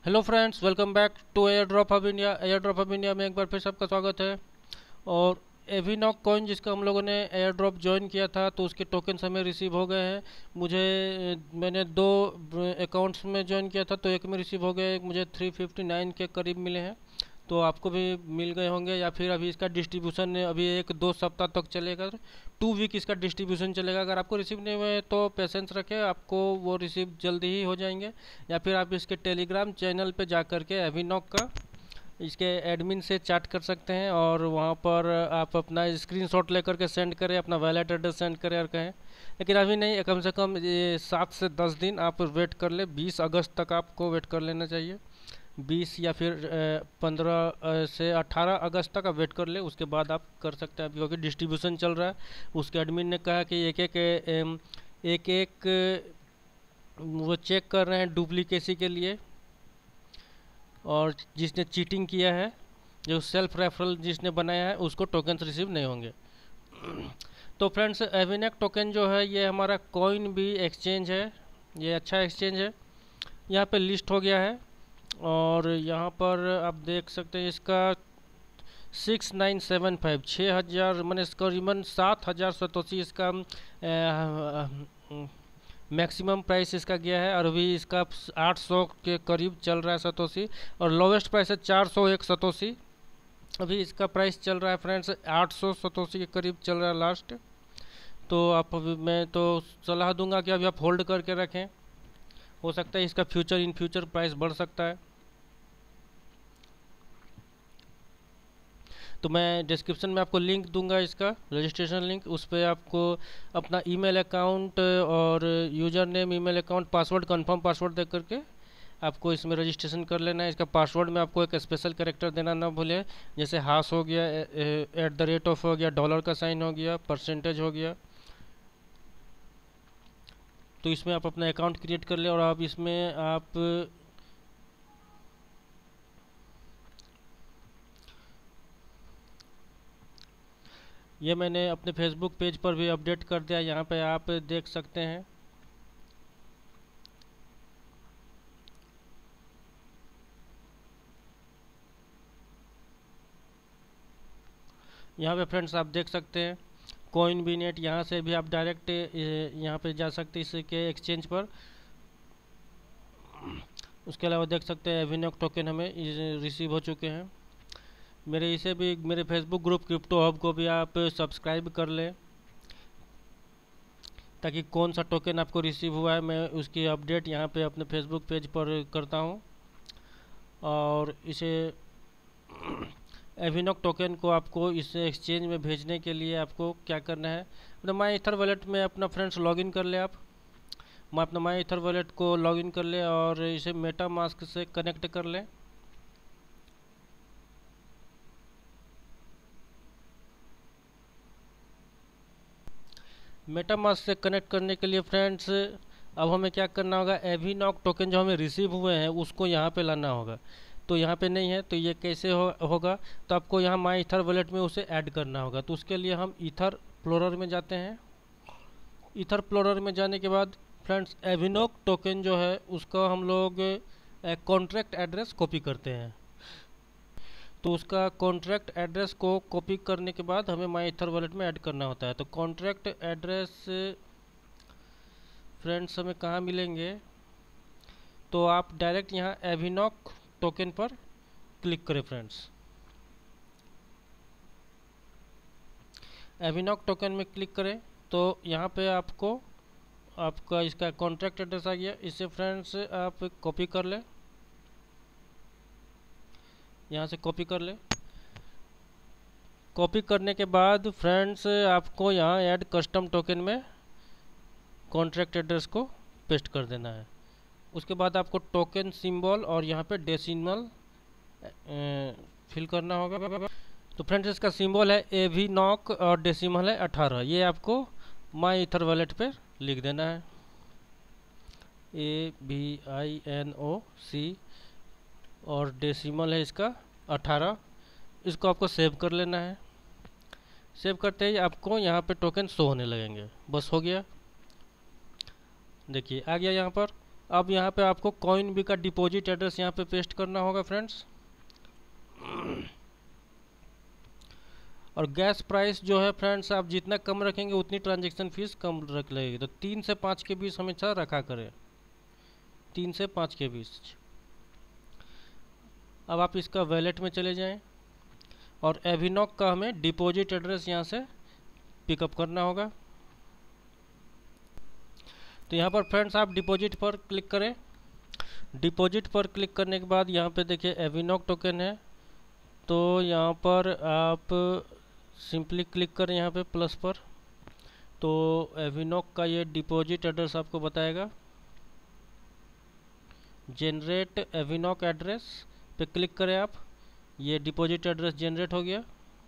Hello friends, welcome back to Airdrop Hub India. Airdrop Hub India में एक बार फिर सबका स्वागत है। और एविनॉक कॉइन जिसका हम लोगों ने एयर ड्रॉप ज्वाइन किया था, तो उसके टोकन्स हमें रिसीव हो गए हैं। मैंने दो अकाउंट्स में ज्वाइन किया था, तो एक में रिसीव हो गया, एक मुझे 359 के करीब मिले हैं। तो आपको भी मिल गए होंगे, या फिर अभी इसका डिस्ट्रीब्यूशन अभी 1-2 सप्ताह तक चलेगा। 2 वीक इसका डिस्ट्रीब्यूशन चलेगा। अगर आपको रिसीव नहीं हुए तो पेशेंस रखें, आपको वो रिसीव जल्दी ही हो जाएंगे। या फिर आप इसके टेलीग्राम चैनल पे जा कर के एविनॉक का इसके एडमिन से चैट कर सकते हैं, और वहाँ पर आप अपना स्क्रीनशॉट लेकर के सेंड करें, अपना वैलेट एड्रेस सेंड करें और कहें। लेकिन अभी नहीं, कम से कम ये 7 से 10 दिन आप वेट कर ले। 20 अगस्त तक आपको वेट कर लेना चाहिए। 20 या फिर 15 से 18 अगस्त तक आप वेट कर ले, उसके बाद आप कर सकते हैं। अभी क्योंकि डिस्ट्रीब्यूशन चल रहा है, उसके एडमिन ने कहा कि एक एक वो चेक कर रहे हैं डुप्लीकेसी के लिए। और जिसने चीटिंग किया है, जो सेल्फ रेफरल जिसने बनाया है, उसको टोकन्स रिसीव नहीं होंगे। तो फ्रेंड्स, एविनेक टोकन जो है ये हमारा कॉइन भी एक्सचेंज है। ये अच्छा एक्सचेंज है। यहाँ पे लिस्ट हो गया है, और यहाँ पर आप देख सकते हैं इसका 6975 6000 मैंने करीबन 7087 इसका मैक्सिमम प्राइस इसका गया है। और अभी इसका 800 के करीब चल रहा है सतोशी, और लोवेस्ट प्राइस है 401 सतोशी। अभी इसका प्राइस चल रहा है फ्रेंड्स 800 सतोशी के करीब चल रहा है लास्ट। तो आप अभी मैं तो सलाह दूंगा कि अभी आप होल्ड करके रखें। हो सकता है इसका इन फ्यूचर प्राइस बढ़ सकता है। तो मैं डिस्क्रिप्शन में आपको लिंक दूंगा, इसका रजिस्ट्रेशन लिंक। उस पर आपको अपना ईमेल अकाउंट और user name, email account, password, confirm password दे करके आपको इसमें रजिस्ट्रेशन कर लेना है। इसका पासवर्ड में आपको एक स्पेशल कैरेक्टर देना ना भूलें, जैसे हाश हो गया, @ हो गया, डॉलर का साइन हो गया, परसेंटेज हो गया। तो इसमें आप अपना अकाउंट क्रिएट कर ले, और आप इसमें आप ये मैंने अपने फेसबुक पेज पर भी अपडेट कर दिया, यहाँ पे आप देख सकते हैं। यहाँ पे फ्रेंड्स आप देख सकते हैं कॉइन बी नेट। यहाँ से भी आप डायरेक्ट यहाँ पे जा सकते हैं इसके एक्सचेंज पर। उसके अलावा देख सकते हैं एविनॉक टोकन हमें रिसीव हो चुके हैं। मेरे फेसबुक ग्रुप क्रिप्टो हब को भी आप सब्सक्राइब कर लें, ताकि कौन सा टोकन आपको रिसीव हुआ है मैं उसकी अपडेट यहाँ पे अपने फेसबुक पेज पर करता हूँ। और इसे एविनॉक टोकन को आपको इस एक्सचेंज में भेजने के लिए आपको क्या करना है, मतलब माई इथर वॉलेट में अपना फ्रेंड्स लॉगिन कर ले। आप मैं अपना माई इथर वॉलेट को लॉगिन कर ले, और इसे मेटा मास्क से कनेक्ट कर ले। मेटा मास्क से कनेक्ट करने के लिए फ्रेंड्स अब हमें क्या करना होगा, एविनॉक टोकन जो हमें रिसीव हुए हैं उसको यहाँ पे लाना होगा। तो यहाँ पे नहीं है, तो ये कैसे होगा, तो आपको यहाँ माई इथर वॉलेट में उसे ऐड करना होगा। तो उसके लिए हम ईथर प्लोरर में जाते हैं। ईथर प्लोरर में जाने के बाद फ्रेंड्स एविनॉक टोकन जो है उसका हम लोग कॉन्ट्रैक्ट एड्रेस कॉपी करते हैं। तो उसका कॉन्ट्रैक्ट एड्रेस को कॉपी करने के बाद हमें माई इथर वॉलेट में ऐड करना होता है। तो कॉन्ट्रैक्ट एड्रेस फ्रेंड्स हमें कहाँ मिलेंगे, तो आप डायरेक्ट यहाँ एविनॉक टोकन पर क्लिक करें फ्रेंड्स। एविनॉक टोकन में क्लिक करें तो यहाँ पे आपको आपका इसका कॉन्ट्रैक्ट एड्रेस आ गया। इसे फ्रेंड्स आप कॉपी कर लें, यहाँ से कॉपी कर लें। कॉपी करने के बाद फ्रेंड्स आपको यहाँ ऐड कस्टम टोकन में कॉन्ट्रैक्ट एड्रेस को पेस्ट कर देना है। उसके बाद आपको टोकन सिंबल और यहाँ पे डेसिमल फिल करना होगा। तो फ्रेंड्स इसका सिंबल है एविनॉक और डेसिमल है 18। ये आपको माई इथर वॉलेट पे लिख देना है, AVINOC, और डेसिमल है इसका 18। इसको आपको सेव कर लेना है। सेव करते ही आपको यहाँ पे टोकन शो होने लगेंगे। बस हो गया, देखिए आ गया यहाँ पर। अब यहाँ पे आपको कॉइन बी का डिपॉजिट एड्रेस यहाँ पे पेस्ट करना होगा फ्रेंड्स। और गैस प्राइस जो है फ्रेंड्स, आप जितना कम रखेंगे उतनी ट्रांजैक्शन फीस कम रख लगेगी। तो 3 से 5 के बीच हमेशा रखा करें, 3 से 5 के बीच। अब आप इसका वैलेट में चले जाएं और एविनॉक का हमें डिपॉजिट एड्रेस यहाँ से पिकअप करना होगा। तो यहाँ पर फ्रेंड्स आप डिपॉजिट पर क्लिक करें। डिपॉजिट पर क्लिक करने के बाद यहाँ पे देखिए एविनॉक टोकन है, तो यहाँ पर आप सिंपली क्लिक करें यहाँ पे प्लस पर। तो एविनॉक का ये डिपॉजिट एड्रेस आपको बताएगा। जनरेट एविनॉक एड्रेस पे क्लिक करें आप, ये डिपॉजिट एड्रेस जनरेट हो गया।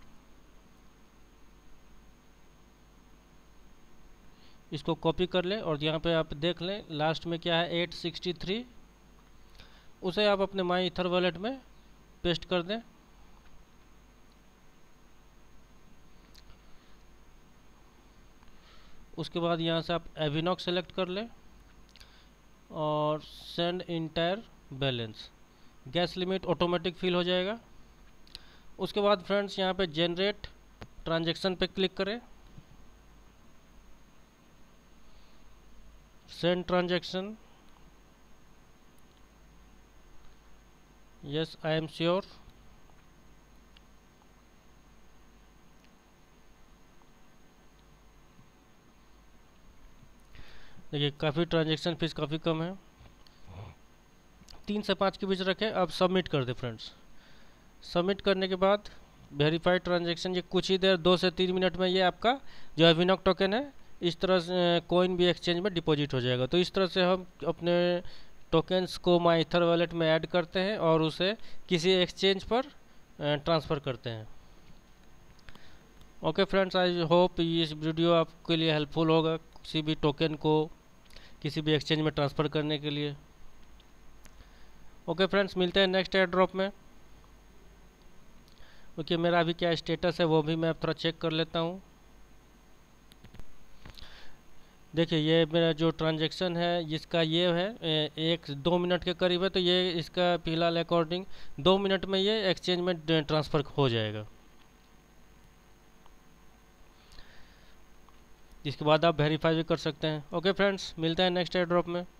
इसको कॉपी कर लें और यहाँ पे आप देख लें लास्ट में क्या है 863, उसे आप अपने माई ईथर वॉलेट में पेस्ट कर दें। उसके बाद यहाँ से आप एविनॉक सेलेक्ट कर लें और send entire balance, gas limit automatic fill हो जाएगा। उसके बाद फ्रेंड्स यहाँ पे जनरेट ट्रांजैक्शन पे क्लिक करें, send transaction, yes I am sure. देखिए काफ़ी ट्रांजैक्शन फीस काफ़ी कम है, 3 से 5 के बीच रखें। अब सबमिट कर दें फ्रेंड्स। सबमिट करने के बाद वेरीफाइड ट्रांजैक्शन, ये कुछ ही देर 2 से 3 मिनट में ये आपका जो एविनॉक टोकन है इस तरह से कॉइन भी एक्सचेंज में डिपॉजिट हो जाएगा। तो इस तरह से हम अपने टोकन्स को माई ईथर वॉलेट में ऐड करते हैं और उसे किसी एक्सचेंज पर ट्रांसफ़र करते हैं। ओके फ्रेंड्स, आई होप इस वीडियो आपके लिए हेल्पफुल होगा किसी भी टोकन को किसी भी एक्सचेंज में ट्रांसफ़र करने के लिए। ओके फ्रेंड्स, मिलते हैं नेक्स्ट एयर ड्रॉप में। ओके मेरा अभी क्या स्टेटस है वो भी मैं थोड़ा चेक कर लेता हूँ। देखिए ये मेरा जो ट्रांजैक्शन है जिसका ये है 1-2 मिनट के करीब है, तो ये इसका फिलहाल अकॉर्डिंग 2 मिनट में ये एक्सचेंज में ट्रांसफ़र हो जाएगा। इसके बाद आप वेरीफाई भी कर सकते हैं। ओके फ्रेंड्स, मिलते हैं नेक्स्ट एयर ड्रॉप में।